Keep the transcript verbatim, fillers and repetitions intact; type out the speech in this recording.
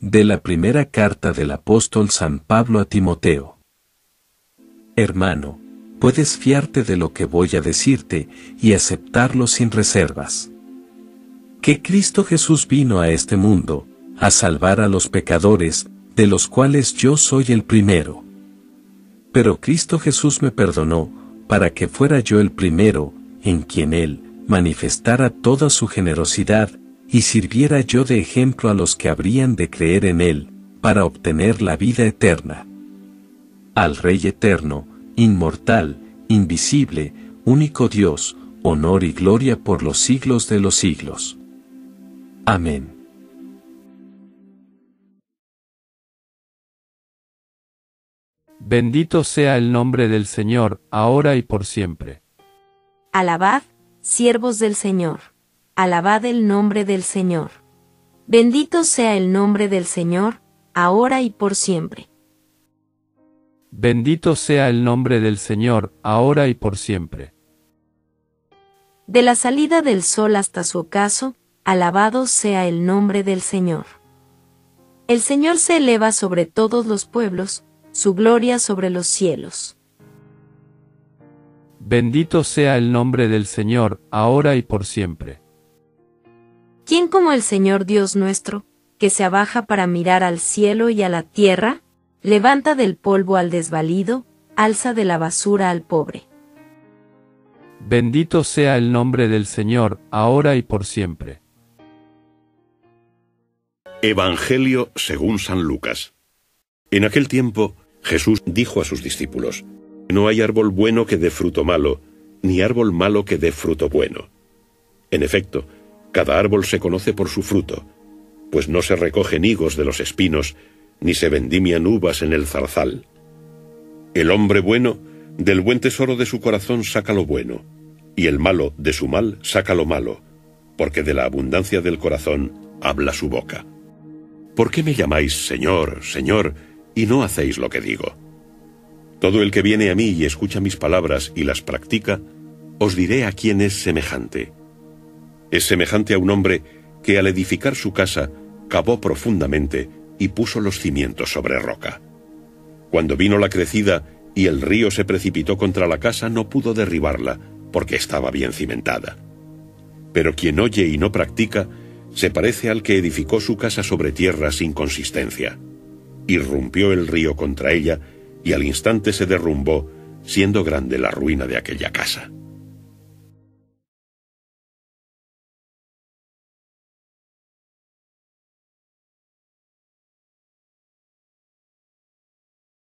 De la primera carta del apóstol San Pablo a Timoteo. Hermano, puedes fiarte de lo que voy a decirte y aceptarlo sin reservas. Que Cristo Jesús vino a este mundo, a salvar a los pecadores, de los cuales yo soy el primero. Pero Cristo Jesús me perdonó, para que fuera yo el primero, en quien Él manifestara toda su generosidad, y sirviera yo de ejemplo a los que habrían de creer en Él, para obtener la vida eterna. Al Rey eterno, inmortal, invisible, único Dios, honor y gloria por los siglos de los siglos. Amén. Bendito sea el nombre del Señor, ahora y por siempre. Alabad, siervos del Señor. Alabad el nombre del Señor. Bendito sea el nombre del Señor, ahora y por siempre. Bendito sea el nombre del Señor, ahora y por siempre. De la salida del sol hasta su ocaso, alabado sea el nombre del Señor. El Señor se eleva sobre todos los pueblos, su gloria sobre los cielos. Bendito sea el nombre del Señor, ahora y por siempre. ¿Quién como el Señor Dios nuestro, que se abaja para mirar al cielo y a la tierra, levanta del polvo al desvalido, alza de la basura al pobre? Bendito sea el nombre del Señor, ahora y por siempre. Evangelio según San Lucas. En aquel tiempo, Jesús dijo a sus discípulos: No hay árbol bueno que dé fruto malo, ni árbol malo que dé fruto bueno. En efecto, cada árbol se conoce por su fruto, pues no se recogen higos de los espinos, ni se vendimian uvas en el zarzal. El hombre bueno, del buen tesoro de su corazón saca lo bueno, y el malo de su mal saca lo malo, porque de la abundancia del corazón habla su boca. ¿Por qué me llamáis Señor, Señor, y no hacéis lo que digo? Todo el que viene a mí y escucha mis palabras y las practica, os diré a quién es semejante. Es semejante a un hombre que al edificar su casa cavó profundamente y puso los cimientos sobre roca. Cuando vino la crecida y el río se precipitó contra la casa, no pudo derribarla, porque estaba bien cimentada. Pero quien oye y no practica, se parece al que edificó su casa sobre tierra sin consistencia. Irrumpió el río contra ella, y al instante se derrumbó, siendo grande la ruina de aquella casa.